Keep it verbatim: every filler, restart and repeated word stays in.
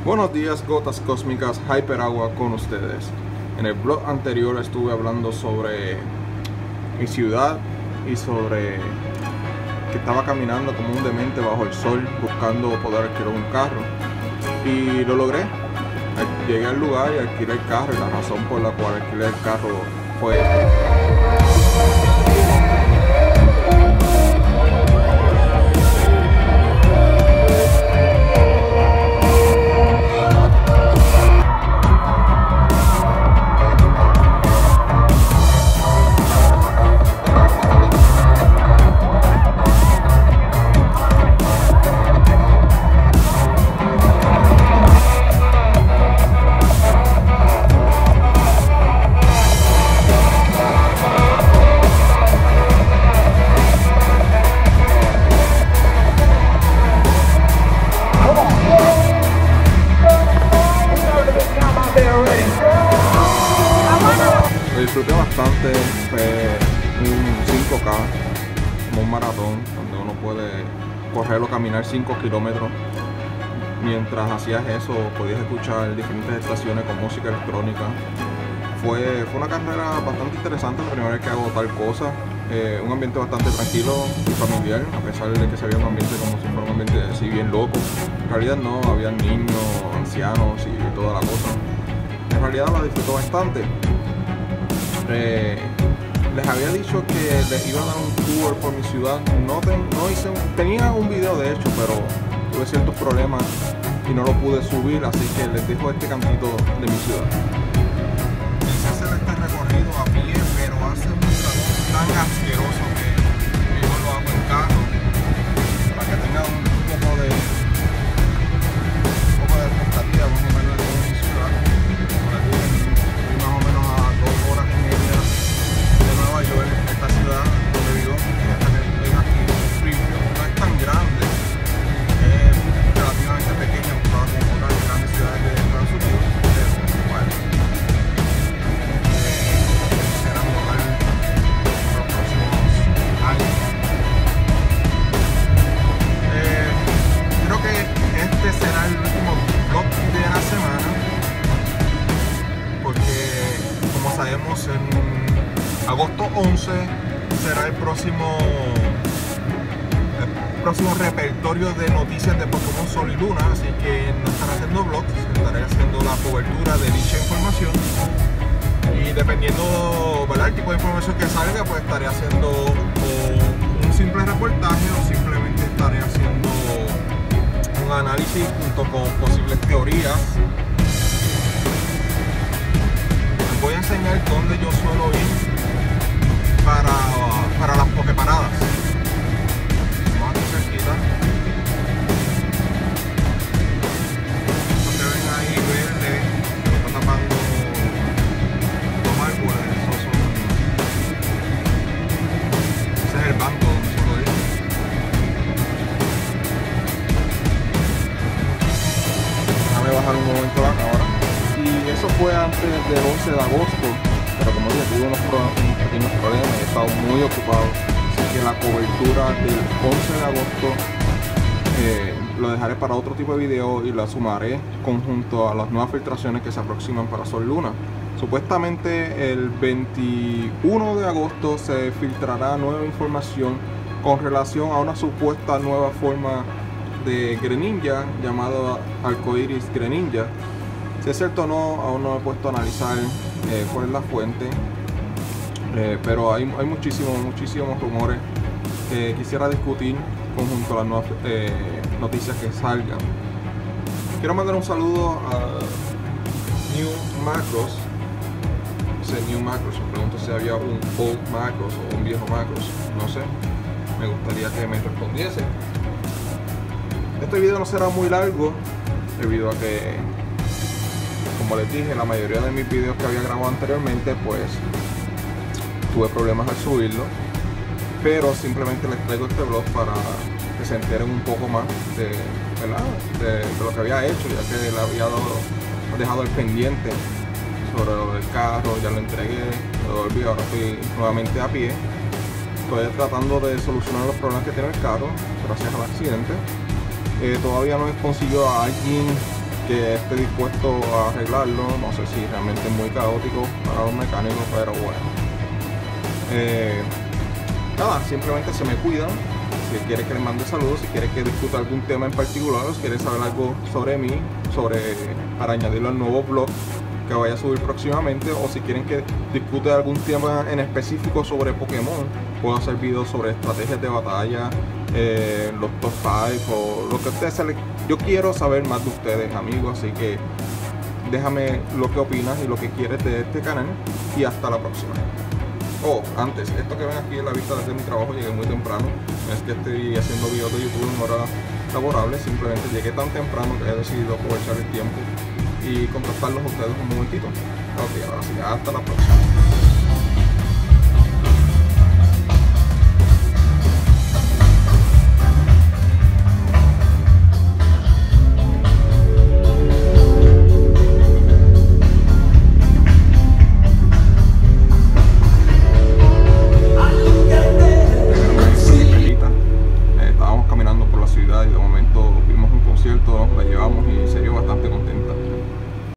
Buenos días, gotas cósmicas, Hyperagua con ustedes. En el blog anterior estuve hablando sobre mi ciudad y sobre que estaba caminando como un demente bajo el sol buscando poder alquilar un carro, y lo logré. Llegué al lugar y alquilé el carro, y la razón por la cual alquilé el carro fue lo disfruté bastante. Fue un cinco K, como un maratón, donde uno puede correr o caminar cinco kilómetros. Mientras hacías eso, podías escuchar diferentes estaciones con música electrónica. Fue, fue una carrera bastante interesante, la primera vez que hago tal cosa. Eh, un ambiente bastante tranquilo y familiar, a pesar de que se veía un ambiente como si fuera un ambiente así bien loco. En realidad no, había niños, ancianos y toda la cosa. En realidad la disfruto bastante. Eh, les había dicho que les iba a dar un tour por mi ciudad. No, ten, no hice un, tenía un video de hecho, pero tuve ciertos problemas y no lo pude subir, así que les dejo este cantito de mi ciudad. Quise hacer este recorrido a pie, pero hace un calor tan asqueroso que yo lo hago en carro, para que tengan un poco de un poco de expectativa más o menos de mi ciudad. Más o menos a dos horas y media de Nueva York, esta ciudad donde vivo, esta que ven aquí, Springfield. No es tan grande, es relativamente pequeña comparado con otras grandes ciudades de Estados Unidos, pero bueno, eh, será un lugar por los próximos años. Eh, creo que este será el último vlog de la semana, porque como sabemos en agosto once será el próximo el próximo repertorio de noticias de Pokémon Sol y Luna, así que no estaré haciendo vlogs, estaré haciendo la cobertura de dicha información, y dependiendo, ¿verdad?, el tipo de información que salga, pues estaré haciendo o un simple reportaje o simplemente estaré haciendo un análisis junto con posibles teorías. Voy a enseñar dónde yo suelo ir para, para las poképaradas. Vamos aquí cerquita. Esto que ven ahí verde, que está tapando los árboles, esos son, ese es el banco donde suelo ir. Déjame bajar un momento la cámara. Y eso fue antes del once de agosto, pero como dije, tuve unos, pro, unos pequeños problemas y he estado muy ocupado, así que la cobertura del once de agosto eh, lo dejaré para otro tipo de video y la sumaré conjunto a las nuevas filtraciones que se aproximan para Sol Luna. Supuestamente el veintiuno de agosto se filtrará nueva información con relación a una supuesta nueva forma de Greninja llamado Arcoiris Greninja. Si es cierto o no, aún no he puesto a analizar eh, cuál es la fuente, eh, pero hay, hay muchísimos, muchísimos rumores que quisiera discutir conjunto a las nuevas eh, noticias que salgan. Quiero mandar un saludo a New Macros. Ese New Macros, me pregunto si había un old Macros o un viejo Macros, no sé, me gustaría que me respondiese. Este video no será muy largo debido a que, como les dije, la mayoría de mis videos que había grabado anteriormente, pues tuve problemas al subirlo, pero simplemente les traigo este vlog para que se enteren un poco más de, ¿verdad?, de, de lo que había hecho, ya que le había dado, dejado el pendiente sobre lo del carro. Ya lo entregué, lo volví, ahora estoy nuevamente a pie. Estoy tratando de solucionar los problemas que tiene el carro gracias al accidente. Eh, todavía no he conseguido a alguien que esté dispuesto a arreglarlo. No sé si realmente es muy caótico para los mecánicos, pero bueno. Eh, nada, simplemente se me cuidan. Si quiere que les mande saludos, si quiere que discuta algún tema en particular, o si quiere saber algo sobre mí, sobre para añadirlo al nuevo blog que vaya a subir próximamente, o si quieren que discute algún tema en específico sobre Pokémon, puedo hacer videos sobre estrategias de batalla, eh, los top cinco o lo que ustedes se les... Yo quiero saber más de ustedes, amigos, así que déjame lo que opinas y lo que quieres de este canal, y hasta la próxima. Oh, antes, esto que ven aquí en la vista desde mi trabajo, llegué muy temprano. No es que estoy haciendo videos de YouTube en hora laborable, simplemente llegué tan temprano que he decidido aprovechar el tiempo y contactarlos a ustedes un momentito. Ok, ahora sí, hasta la próxima.